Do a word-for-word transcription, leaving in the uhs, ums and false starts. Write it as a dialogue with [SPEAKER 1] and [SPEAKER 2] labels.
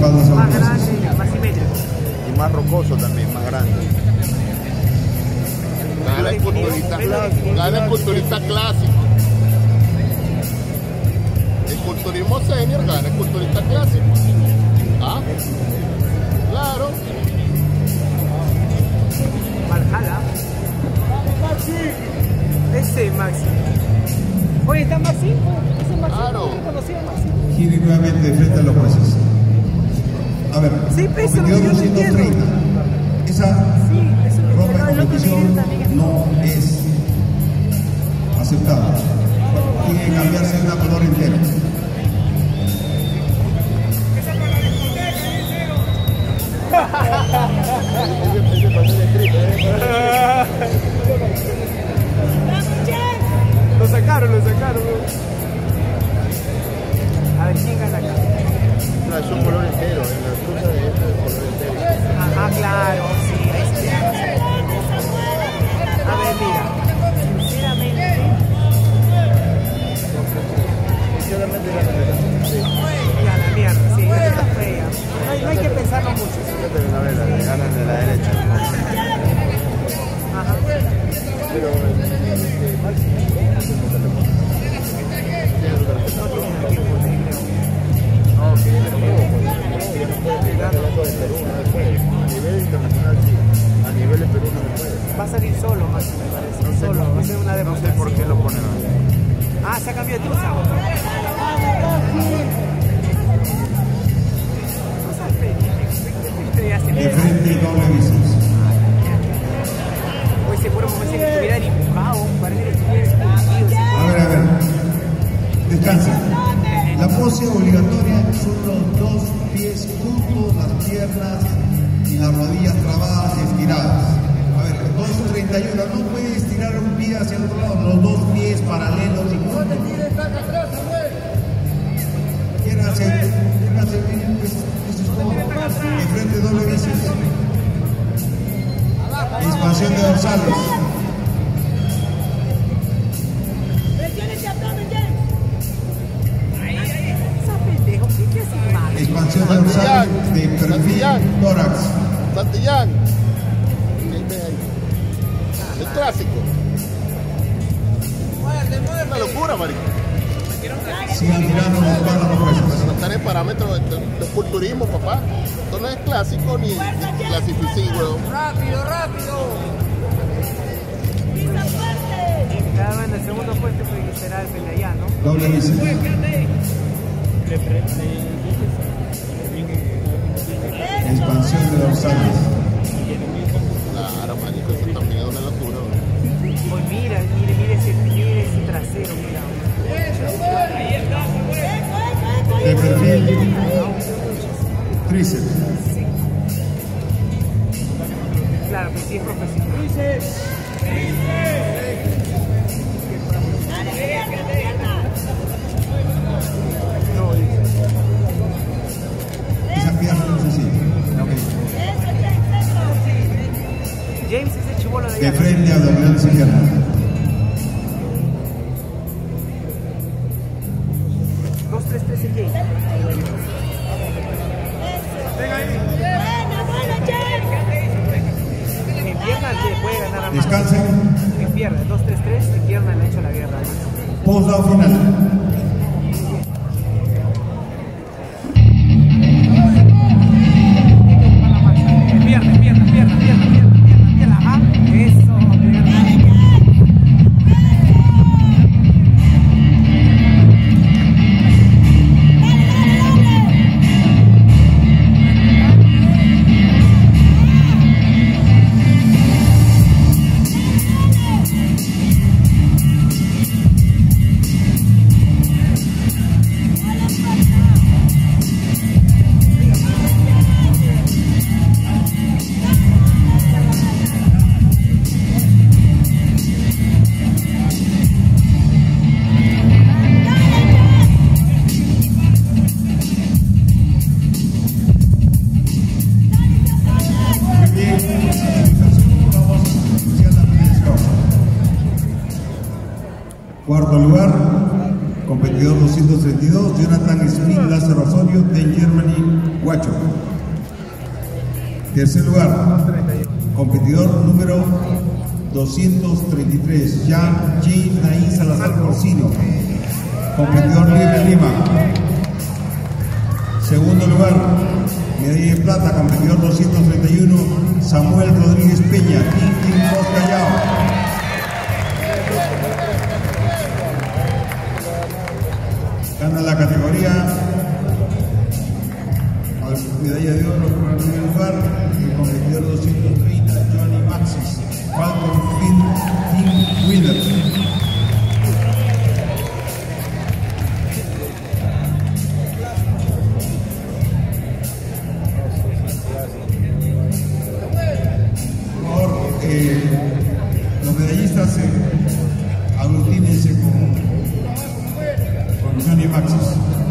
[SPEAKER 1] espaldas
[SPEAKER 2] Más
[SPEAKER 1] aún
[SPEAKER 2] grande, más simétrico.
[SPEAKER 3] Y más rocoso también, más grande.
[SPEAKER 4] Gana el culturista clásico. Gana el culturista clásico. El culturismo senior gana el culturista clásico. ¿Ah? Claro.
[SPEAKER 2] Valhalla. Ese Maxi. Oye, ¿está Maxi? Ese Maxi.
[SPEAKER 4] Claro.
[SPEAKER 2] No conocía a Maxi.
[SPEAKER 1] Gire nuevamente frente a los jueces. A ver,
[SPEAKER 2] Sí, peso,
[SPEAKER 1] competidor
[SPEAKER 2] yo no
[SPEAKER 1] doscientos treinta. Esa
[SPEAKER 2] Sí, eso es
[SPEAKER 1] ropa
[SPEAKER 2] lo
[SPEAKER 1] de
[SPEAKER 2] que me
[SPEAKER 1] competición
[SPEAKER 2] también.
[SPEAKER 1] no es aceptada. Tiene que cambiarse de una color entero.
[SPEAKER 2] Lo sacaron, lo sacaron. A ver, ¿quién gana acá?
[SPEAKER 3] No, es un color entero, en la excusa de esto es color entero.
[SPEAKER 2] Ajá, claro, sí, ahí sí. A ver, mira, sinceramente,
[SPEAKER 3] Sinceramente gana sí.
[SPEAKER 2] ya la mierda, sí, esta está fea. No hay, no hay que pensarlo mucho.
[SPEAKER 3] Fíjate una vez, la ganan de la derecha.
[SPEAKER 2] Ajá.
[SPEAKER 3] Pero este, Maxi, no, que pero no, ya no puede llegar hablando de Perú, no se puede. A nivel internacional sí, a nivel de Perú no se puede.
[SPEAKER 2] Va a salir solo, Maxi, me parece.
[SPEAKER 3] No sé,
[SPEAKER 2] Solo, va a ser una
[SPEAKER 3] no sé
[SPEAKER 2] demostración.
[SPEAKER 3] por qué lo ponen ahí.
[SPEAKER 2] Ah, se ha cambiado de tusa.
[SPEAKER 1] De frente y doble bíceps.
[SPEAKER 2] Hoy seguro me parece que estuviera dibujado, parece que estuviera esculpido.
[SPEAKER 1] A ver, a ver. Descansa. La pose obligatoria son los dos pies juntos, las piernas y las rodillas trabadas y estiradas. A ver, dos treinta y uno, no puede estirar un pie hacia el otro lado, los dos pies paralelos y juntos. Quiéranse, quiéranse bien, eso es todo. De frente doble bíceps. Expansión de dorsales. Expansión de dorsales de perfil tórax.
[SPEAKER 4] Santillán. El clásico. Una locura, marico.
[SPEAKER 1] Sigan tirando los palos los jueces.
[SPEAKER 4] No están en parámetros de, de culturismo, papá. Esto no es clásico ni, ni clasificado.
[SPEAKER 2] Rápido, rápido. Estaba en el segundo puesto porque será el Pelayano.
[SPEAKER 1] Doble bíceps. Expansión de dorsales.
[SPEAKER 4] Claro, marico, eso también es una locura.
[SPEAKER 2] Pues mira, mire, mire ese, mire ese trasero, mira.
[SPEAKER 1] De perfil tríceps.
[SPEAKER 2] Sí. Claro, que sí es profesional. No, dice.
[SPEAKER 1] Esa pierna no se siente.
[SPEAKER 2] James es el chibolo de
[SPEAKER 1] De
[SPEAKER 2] allá.
[SPEAKER 1] frente abdominal izquierda.
[SPEAKER 2] dos tres tres en James. Venga ahí. En pierna le puede ganar a más.
[SPEAKER 1] Descansen.
[SPEAKER 2] En pierna, dos tres tres, en pierna le ha hecho la guerra.
[SPEAKER 1] Posado final.
[SPEAKER 2] Pierna, pierna, pierna, pierna, pierna, pierna, pierna, ajá. Eso, pierna.
[SPEAKER 1] Cuarto lugar, Competidor doscientos treinta y dos, Jonathan Smith Lázaro Osorio de Germany, Huacho. Tercer lugar, competidor número doscientos treinta y tres, Jean James Naín Salazar Porcino, competidor libre Lima. Segundo lugar, medalla de plata, competidor doscientos treinta y uno, Samuel Rodríguez Peña, Quintín Post Callao. Gana la categoría, medalla de oro por el primer lugar, el competidor doscientos treinta, Johnny Maxis, Falcon Finn Team Winner. Por favor, eh, los medallistas eh, aglutínense con, con Johnny Maxis.